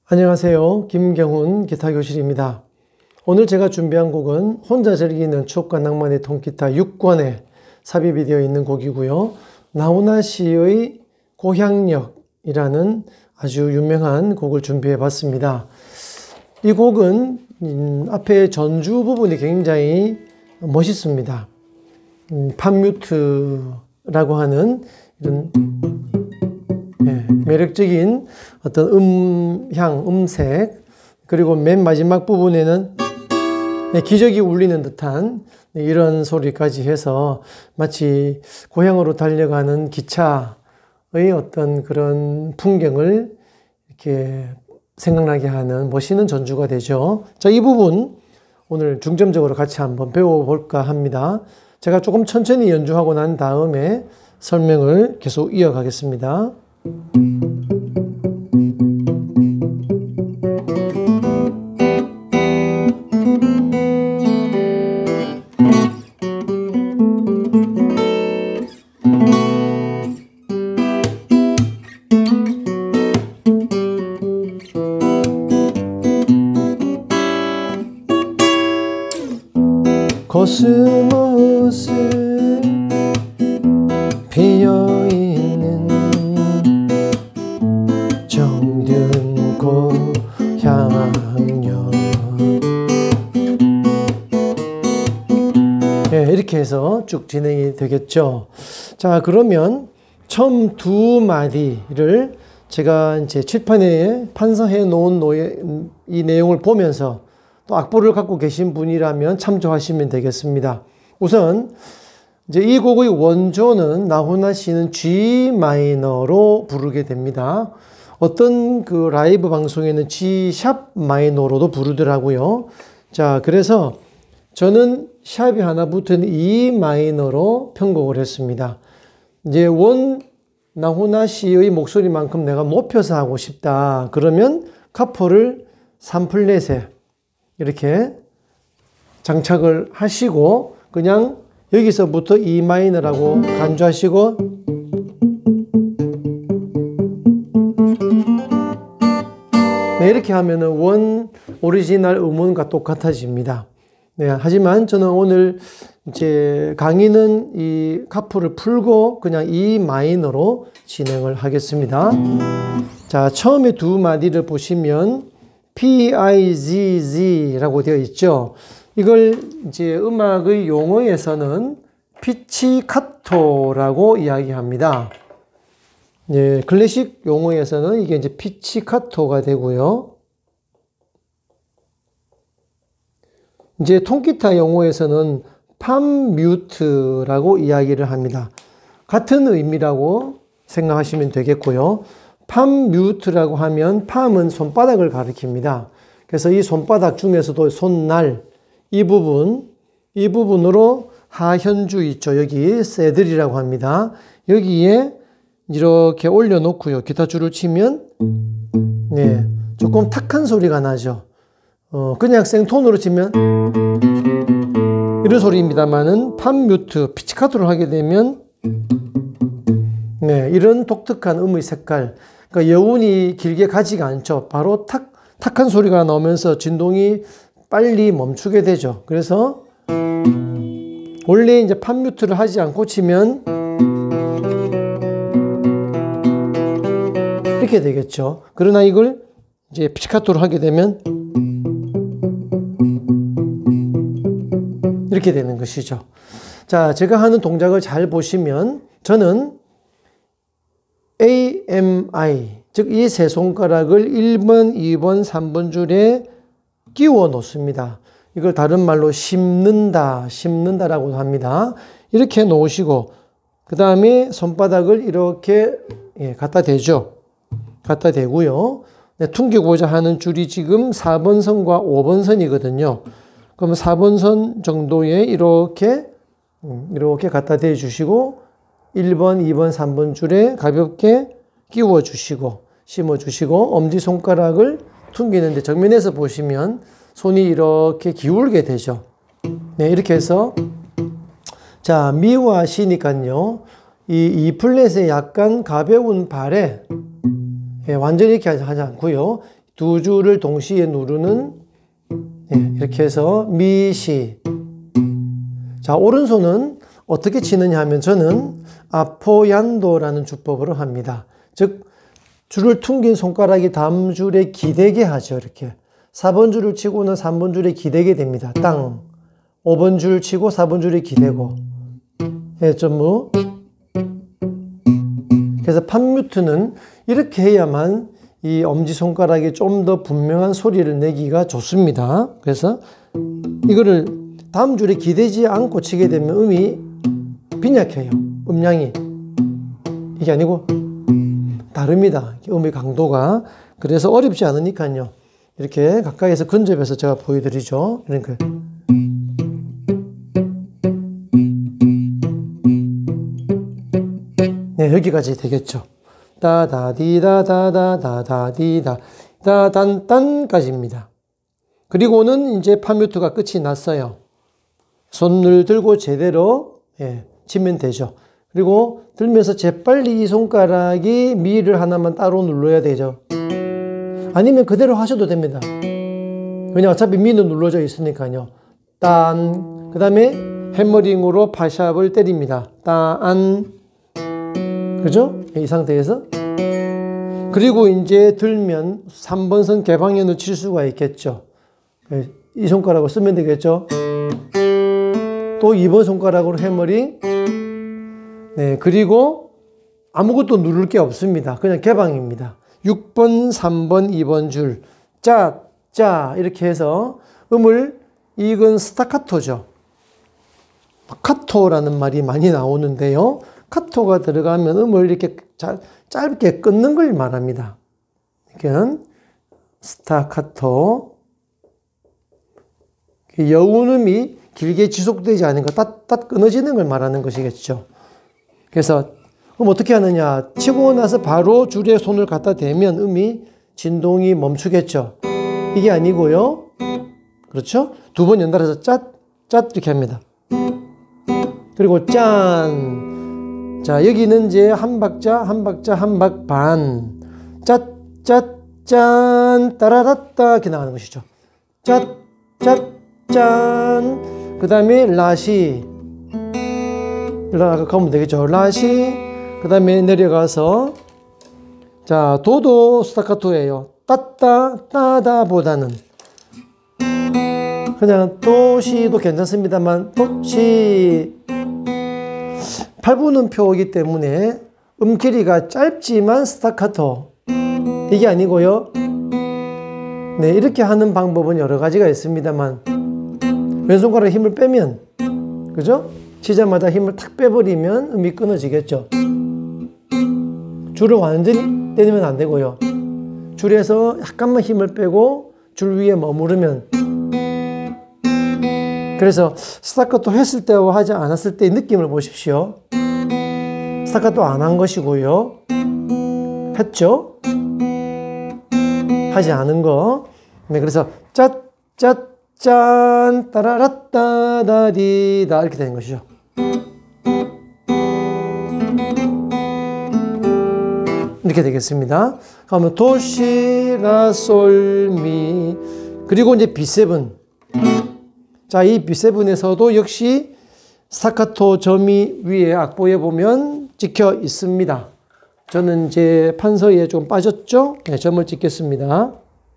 안녕하세요. 김경훈 기타교실입니다. 오늘 제가 준비한 곡은 혼자 즐기는 추억과 낭만의 통기타 6권에 삽입이 되어 있는 곡이고요. 나훈아 씨의 고향역이라는 아주 유명한 곡을 준비해 봤습니다. 이 곡은 앞에 전주 부분이 굉장히 멋있습니다. 팝뮤트라고 하는 이런 매력적인 어떤 음향, 음색, 그리고 맨 마지막 부분에는 기적이 울리는 듯한 이런 소리까지 해서 마치 고향으로 달려가는 기차의 어떤 그런 풍경을 이렇게 생각나게 하는 멋있는 전주가 되죠. 자, 이 부분 오늘 중점적으로 같이 한번 배워볼까 합니다. 제가 조금 천천히 연주하고 난 다음에 설명을 계속 이어가겠습니다. 코스모스 피어있는 정든 고향역. 이렇게 해서 쭉 진행이 되겠죠. 자, 그러면 처음 두 마디를 제가 이제 칠판에 판서해 놓은 이 내용을 보면서 또 악보를 갖고 계신 분이라면 참조하시면 되겠습니다. 우선 이제 이 곡의 원조는 나훈아 씨는 G 마이너로 부르게 됩니다. 어떤 그 라이브 방송에는 G 샵 마이너로도 부르더라고요. 자, 그래서 저는 샵이 하나 붙은 E 마이너로 편곡을 했습니다. 이제 나훈아 씨의 목소리만큼 내가 높여서 하고 싶다. 그러면 카포를 3플랫에 이렇게 장착을 하시고 그냥 여기서부터 E 마이너라고 간주하시고 이렇게 하면은 원 오리지널 음원과 똑같아집니다. 하지만 저는 오늘 이제 강의는 이 카프를 풀고 그냥 E 마이너로 진행을 하겠습니다. 자, 처음에 두 마디를 보시면 PIZZ라고 되어 있죠. 이걸 이제 음악의 용어에서는 피치카토라고 이야기합니다. 클래식 용어에서는 이게 이제 피치카토가 되고요. 이제 통기타 용어에서는 팜뮤트라고 이야기를 합니다. 같은 의미라고 생각하시면 되겠고요. 팜뮤트라고 하면 팜은 손바닥을 가리킵니다. 그래서 이 손바닥 중에서도 손날 이 부분으로 하현주 있죠. 여기 새들이라고 합니다. 여기에 이렇게 올려놓고요. 기타 줄을 치면 조금 탁한 소리가 나죠. 그냥 생톤으로 치면 이런 소리입니다만은 팜뮤트, 피치카토를 하게 되면 이런 독특한 음의 색깔, 그러니까 여운이 길게 가지가 않죠. 바로 탁한 소리가 나오면서 진동이 빨리 멈추게 되죠. 그래서 원래 이제 팜뮤트를 하지 않고 치면 이렇게 되겠죠. 그러나 이걸 이제 피치카토로 하게 되면 이렇게 되는 것이죠. 자, 제가 하는 동작을 잘 보시면 저는 AMI, 즉 이 세 손가락을 1번, 2번, 3번 줄에 끼워 놓습니다. 이걸 다른 말로 심는다라고 합니다. 이렇게 놓으시고 그 다음에 손바닥을 이렇게 갖다 대죠. 갖다 대고요. 퉁기고자 하는 줄이 지금 4번 선과 5번 선이거든요. 그럼 4번 선 정도에 이렇게 갖다 대 주시고 1번, 2번, 3번 줄에 가볍게 끼워 주시고 심어 주시고 엄지손가락을 퉁기는데 정면에서 보시면 손이 이렇게 기울게 되죠. 이렇게 해서 자, 미와 시니까요. 이 E 플랫의 약간 가벼운 발에 완전히 이렇게 하지 않고요. 두 줄을 동시에 누르는 이렇게 해서 미시. 자, 오른손은 어떻게 치느냐 하면 저는 아포얀도라는 주법으로 합니다. 즉 줄을 퉁긴 손가락이 다음 줄에 기대게 하죠. 이렇게 4번 줄을 치고는 3번 줄에 기대게 됩니다. 땅. 5번 줄 치고 4번 줄에 기대고. 전부. 그래서 팜뮤트는 이렇게 해야만 이 엄지손가락이 좀 더 분명한 소리를 내기가 좋습니다. 그래서 이거를 다음 줄에 기대지 않고 치게 되면 음이 빈약해요. 음량이. 이게 아니고 다릅니다. 음의 강도가. 그래서 어렵지 않으니까요. 이렇게 가까이서 근접해서 제가 보여드리죠. 그러니까. 네, 여기까지 되겠죠. 따다디다다다다다디다 다단단까지입니다. 그리고는 이제 팜뮤트가 끝이 났어요. 손을 들고 제대로 치면 되죠. 그리고 들면서 재빨리 이 손가락이 미를 하나만 따로 눌러야 되죠. 아니면 그대로 하셔도 됩니다. 왜냐면 어차피 미는 눌러져 있으니까요. 딴, 그 다음에 해머링으로 파샵을 때립니다. 딴, 그죠? 이 상태에서. 그리고 이제 들면 3번 선 개방현을 칠 수가 있겠죠. 이 손가락을 쓰면 되겠죠. 또 2번 손가락으로 해머링. 네, 그리고 아무것도 누를 게 없습니다. 그냥 개방입니다. 6번, 3번, 2번 줄. 짜, 짜. 이렇게 해서 음을, 이건 스타카토죠. 카토라는 말이 많이 나오는데요. 카토가 들어가면 음을 이렇게 짧게 끊는 걸 말합니다. 이렇게 스타카토. 여운음이 길게 지속되지 않은 거, 딱 끊어지는 걸 말하는 것이겠죠. 그래서 그럼 어떻게 하느냐? 치고 나서 바로 줄에 손을 갖다 대면 음이 진동이 멈추겠죠. 이게 아니고요. 그렇죠? 두 번 연달아서 cat, cat 이렇게 합니다. 그리고 짠. 자, 여기는 이제 한 박자, 한 박자, 한 박 반. cat, cat, 짠, 따라라따 이렇게 나가는 것이죠. cat, cat, 짠. 그 다음에 라시. 가면 되겠죠. 라시. 그 다음에 내려가서. 자, 도도 스타카토예요. 따따, 따다 보다는. 그냥 도시도 괜찮습니다만, 도시. 8분음표이기 때문에 음 길이가 짧지만 스타카토. 이게 아니고요. 네, 이렇게 하는 방법은 여러 가지가 있습니다만, 왼손가락에 힘을 빼면, 그죠? 치자마자 힘을 탁 빼버리면 음이 끊어지겠죠. 줄을 완전히 떼면 안 되고요. 줄에서 약간만 힘을 빼고 줄 위에 머무르면. 그래서 스타카토 했을 때와 하지 않았을 때의 느낌을 보십시오. 스타카토 안 한 것이고요. 했죠? 하지 않은 거. 네, 그래서 짜, 짜, 짠, 따라라따, 다디다 이렇게 되는 것이죠. 이렇게 되겠습니다. 그러면 도시, 라, 솔, 미. 그리고 이제 B7. 자, 이 B7에서도 역시 스타카토 점이 위에 악보에 보면 찍혀 있습니다. 저는 이제 판서에 좀 빠졌죠? 네, 점을 찍겠습니다.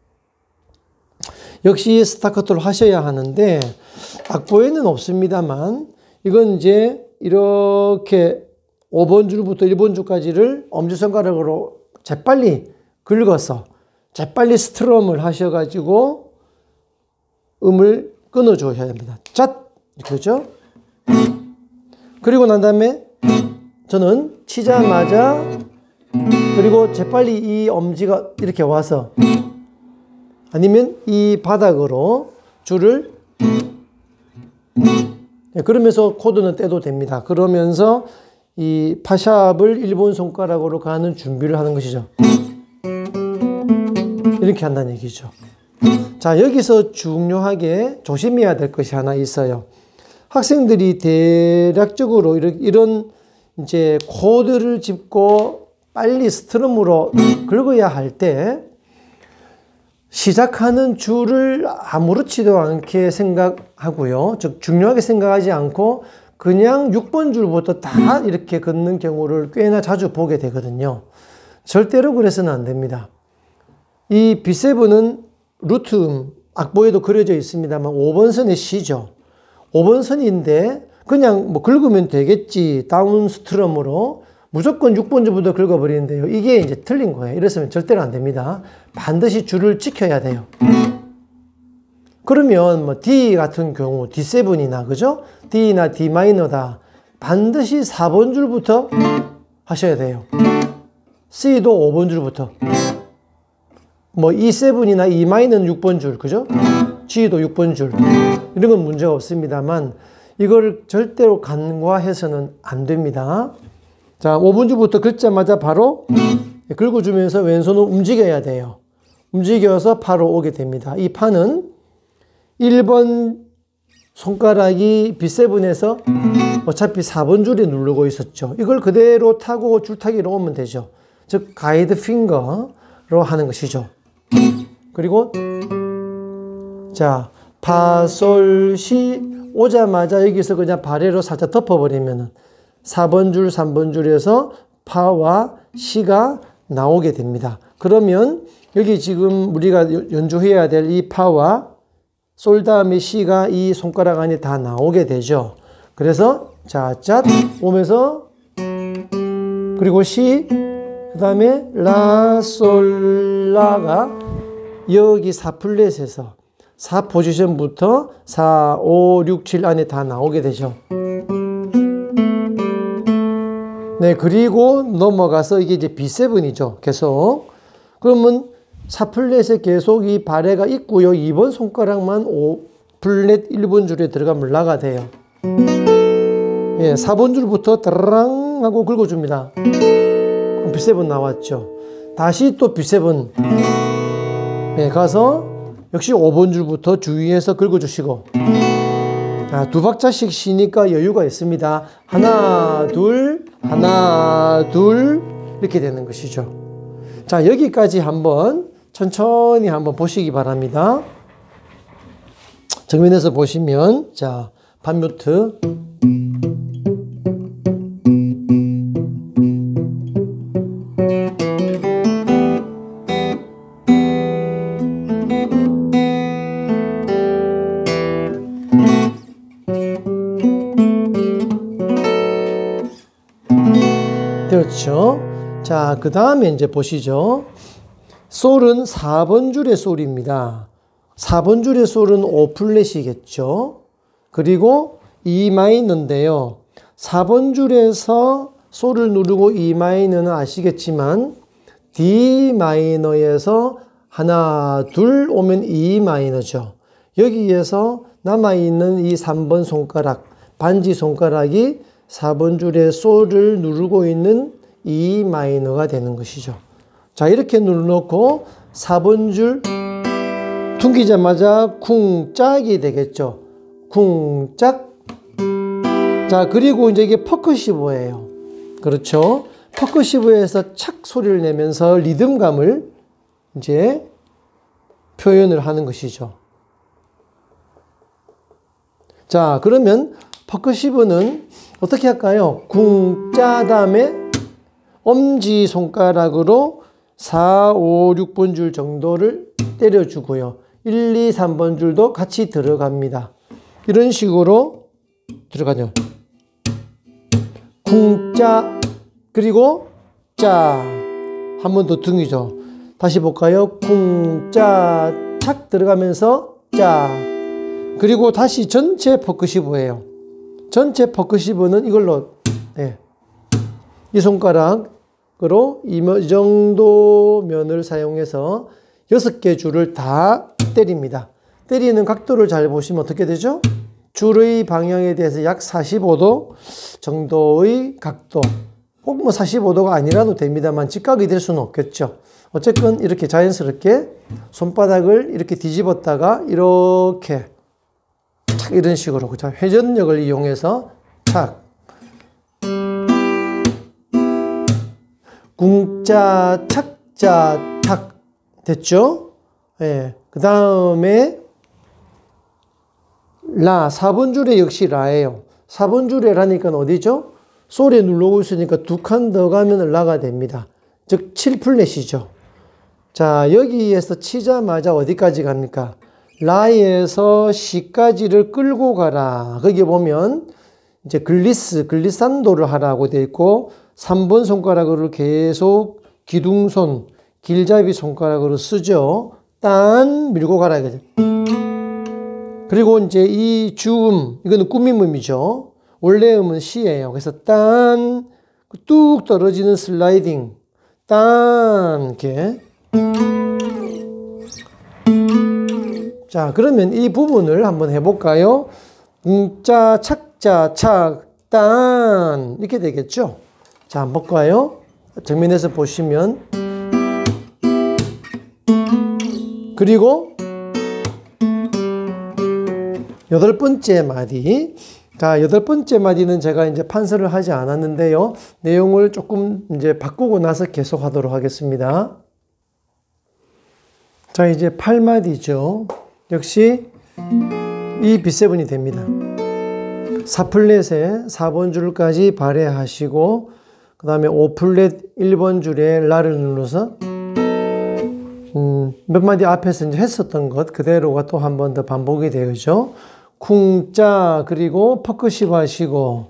역시 스타카토를 하셔야 하는데, 악보에는 없습니다만, 이건 이제 이렇게 5번 줄부터 1번 줄까지를 엄지손가락으로 재빨리 긁어서, 재빨리 스트럼을 하셔가지고, 음을 끊어줘야 합니다. 잣! 이렇게 하죠? 그리고 난 다음에, 저는 치자마자, 그리고 재빨리 이 엄지가 이렇게 와서, 아니면 이 바닥으로 줄을, 네, 그러면서 코드는 떼도 됩니다. 그러면서 이 파샵을 1번 손가락으로 가는 준비를 하는 것이죠. 이렇게 한다는 얘기죠. 자, 여기서 중요하게 조심해야 될 것이 하나 있어요. 학생들이 대략적으로 이런 이제 코드를 짚고 빨리 스트럼으로 긁어야 할 때, 시작하는 줄을 아무렇지도 않게 생각하고요. 즉 중요하게 생각하지 않고 그냥 6번 줄부터 다 이렇게 긋는 경우를 꽤나 자주 보게 되거든요. 절대로 그래서는 안 됩니다. 이 B7은 루트 악보에도 그려져 있습니다만 5번 선의 C죠. 5번 선인데 그냥 뭐 긁으면 되겠지 다운 스트럼으로 무조건 6번 줄부터 긁어버리는데요. 이게 이제 틀린 거예요. 이랬으면 절대로 안 됩니다. 반드시 줄을 지켜야 돼요. 그러면 뭐 D 같은 경우 D7이나 그죠? D나 D 마이너다. 반드시 4번 줄부터 하셔야 돼요. C도 5번 줄부터. 뭐 E7이나 E 마이너는 6번 줄, 그죠? G도 6번 줄. 이런 건 문제가 없습니다만 이걸 절대로 간과해서는 안 됩니다. 자, 5번 줄부터 긁자마자 바로 긁어주면서 왼손을 움직여야 돼요. 움직여서 바로 오게 됩니다. 이 판은 1번 손가락이 B7에서 어차피 4번 줄에 누르고 있었죠. 이걸 그대로 타고 줄타기로 오면 되죠. 즉 가이드 핑거로 하는 것이죠. 그리고 자, 파, 솔, 시 오자마자 여기서 그냥 바레로 살짝 덮어버리면 4번 줄, 3번 줄에서 파와 시가 나오게 됩니다. 그러면 여기 지금 우리가 연주해야 될 이 파와 솔 다음에 시가 이 손가락 안에 다 나오게 되죠. 그래서 자, 짠 오면서 그리고 시, 그 다음에 라, 솔, 라가 여기 4플랫에서 4 포지션부터 4, 5, 6, 7 안에 다 나오게 되죠. 네, 그리고 넘어가서 이게 이제 B7이죠. 계속. 그러면 4플랫에 계속 이 바레가 있고요. 2번 손가락만 5플랫 1번 줄에 들어가면 라가 돼요. 예, 4번 줄부터 따라랑 하고 긁어줍니다. 그럼 B7 나왔죠. 다시 또 B7. 예, 가서 역시 5번 줄부터 주위에서 긁어주시고. 자, 두 박자씩 쉬니까 여유가 있습니다. 하나, 둘, 하나, 둘 이렇게 되는 것이죠. 자, 여기까지 한번 천천히 한번 보시기 바랍니다. 정면에서 보시면 자, 반뮤트 되었죠. 자, 그 다음에 이제 보시죠. 솔은 4번 줄의 솔입니다. 4번 줄의 솔은 5플랫이겠죠. 그리고 E 마이너인데요. 4번 줄에서 솔을 누르고 E 마이너는 아시겠지만 D 마이너에서 하나, 둘 오면 E 마이너죠. 여기에서 남아있는 이 3번 손가락, 반지 손가락이 4번 줄에 솔을 누르고 있는 E 마이너가 되는 것이죠. 자, 이렇게 눌러놓고 4번 줄 퉁기자마자 쿵짝이 되겠죠. 쿵짝. 자, 그리고 이제 이게 퍼커시브예요. 그렇죠. 퍼커시브에서 착 소리를 내면서 리듬감을 이제 표현을 하는 것이죠. 자, 그러면 퍼커시브는 어떻게 할까요? 쿵짜 다음에 엄지손가락으로 4, 5, 6번 줄 정도를 때려주고요. 1, 2, 3번 줄도 같이 들어갑니다. 이런 식으로 들어가죠. 쿵짜 그리고 짜 한 번 더 등이죠. 다시 볼까요? 쿵짜 착 들어가면서 짜 그리고 다시 전체 퍼커시브예요. 전체 퍼커시브는 이걸로 네. 이 손가락으로 이 정도 면을 사용해서 6개 줄을 다 때립니다. 때리는 각도를 잘 보시면 어떻게 되죠? 줄의 방향에 대해서 약 45도 정도의 각도. 꼭 뭐 45도가 아니라도 됩니다만 직각이 될 수는 없겠죠. 어쨌든 이렇게 자연스럽게 손바닥을 이렇게 뒤집었다가 이렇게 착 이런 식으로 그죠? 회전력을 이용해서 착 궁짜 착자 탁 됐죠? 예. 그 다음에 라, 4번 줄에 역시 라예요. 4번 줄에 라니까 어디죠? 솔에 누르고 있으니까 두 칸 더 가면 라가 됩니다. 즉 7플랫이죠. 자, 여기에서 치자마자 어디까지 갑니까? 라에서 시까지를 끌고 가라. 거기 보면 이제 글리산도를 하라고 되어 있고 3번 손가락으로 계속 기둥손, 길잡이 손가락으로 쓰죠. 딴 밀고 가라. 그리고 이제 이 주음, 이거는 꾸밈음이죠. 원래 음은 시예요. 그래서 딴, 뚝 떨어지는 슬라이딩, 딴, 이렇게. 자, 그러면 이 부분을 한번 해볼까요? 웅자, 착자, 착, 딴, 이렇게 되겠죠? 자, 한번 볼까요? 정면에서 보시면. 그리고 8번째 마디. 자, 8번째 마디는 제가 이제 판서를 하지 않았는데요. 내용을 조금 이제 바꾸고 나서 계속 하도록 하겠습니다. 자, 이제 8마디죠. 역시 이 B7이 됩니다. 4플랫에 4번 줄까지 발해하시고, 그 다음에 5플랫 1번 줄에 라를 눌러서, 몇 마디 앞에서 이제 했었던 것 그대로가 또 한 번 더 반복이 되죠. 쿵짜, 그리고 퍼커시브 하시고,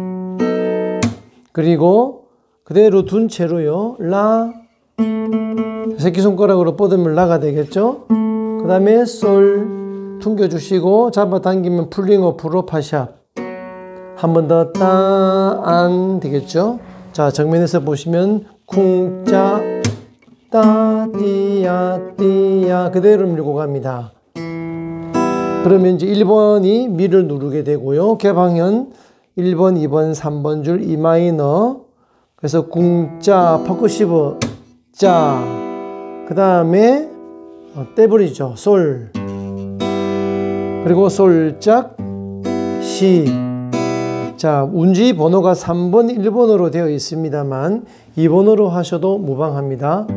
그리고 그대로 둔 채로요, 라, 새끼손가락으로 뻗으면 라가 되겠죠. 그 다음에 솔 퉁겨주시고, 잡아당기면 풀링어프로 파샵. 한 번 더 따, 안 되겠죠. 자, 정면에서 보시면 쿵짜, 따, 띠야, 띠야 그대로 밀고 갑니다. 그러면 이제 1번이 미를 누르게 되고요. 개방현 1번, 2번, 3번 줄 E 마이너. 그래서 궁짜, 퍼커시브, 짜. 그 다음에 떼버리죠. 솔. 그리고 솔짝, 시. 자, 운지 번호가 3번, 1번으로 되어 있습니다만 2번으로 하셔도 무방합니다.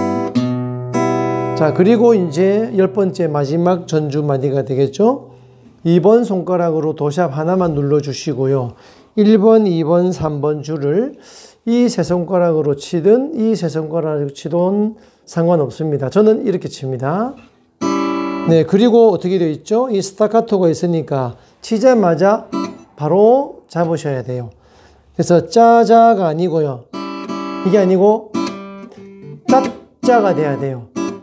자, 그리고 이제 10번째 마지막 전주 마디가 되겠죠. 2번 손가락으로 도샵 하나만 눌러주시고요. 1번, 2번, 3번 줄을 이 세 손가락으로 치든 이 세 손가락으로 치든 상관없습니다. 저는 이렇게 칩니다. 네, 그리고 어떻게 되어 있죠? 이 스타카토가 있으니까 치자마자 바로 잡으셔야 돼요. 그래서 짜자가 아니고요. 이게 아니고 짭짜가 돼야 돼요.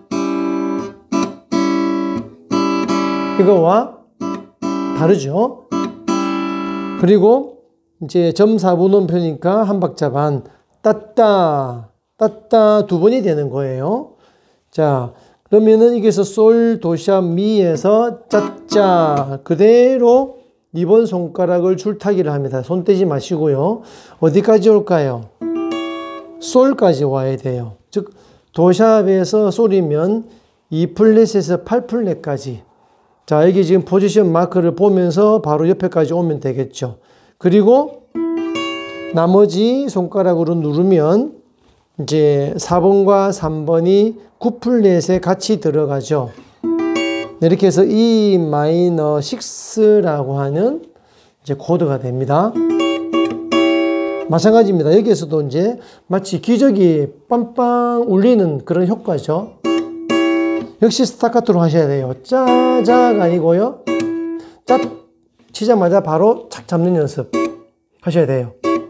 이거와 다르죠. 그리고 이제 점사분원 표니까 한 박자 반, 따따, 따따 두 번이 되는 거예요. 자, 그러면은 여기서 솔, 도샵, 미에서 짜짜 그대로 2번 손가락을 줄타기를 합니다. 손 떼지 마시고요. 어디까지 올까요? 솔까지 와야 돼요. 즉 도샵에서 솔이면 2플랫에서 8플랫까지. 자, 여기 지금 포지션 마크를 보면서 바로 옆에까지 오면 되겠죠. 그리고 나머지 손가락으로 누르면 이제 4번과 3번이 9플랫에 같이 들어가죠. 이렇게 해서 E 마이너 6라고 하는 이제 코드가 됩니다. 마찬가지입니다. 여기에서도 이제 마치 기저귀 빵빵 울리는 그런 효과죠. 역시 스타카토로 하셔야 돼요. 짜자가 아니고요. 짜 치자마자 바로 착 잡는 연습 하셔야 돼요.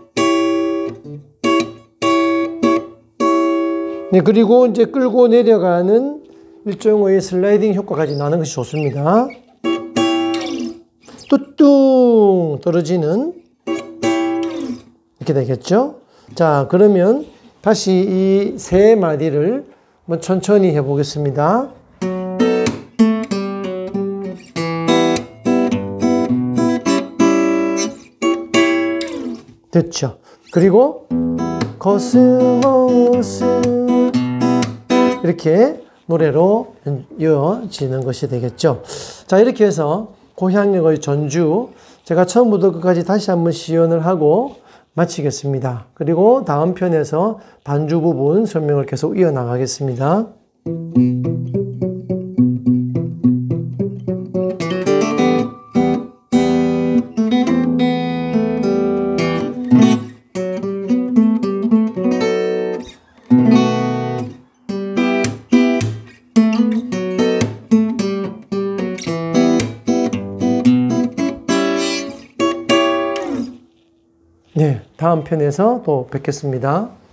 네, 그리고 이제 끌고 내려가는 일종의 슬라이딩 효과까지 나는 것이 좋습니다. 뚜뚱 떨어지는 이렇게 되겠죠. 자, 그러면 다시 이 세 마디를 한번 천천히 해보겠습니다. 됐죠. 그리고 코스모스 이렇게 노래로 이어지는 것이 되겠죠. 자, 이렇게 해서 고향역의 전주 제가 처음부터 끝까지 다시 한번 시연을 하고 마치겠습니다. 그리고 다음 편에서 반주 부분 설명을 계속 이어나가겠습니다. 네, 다음 편에서 또 뵙겠습니다.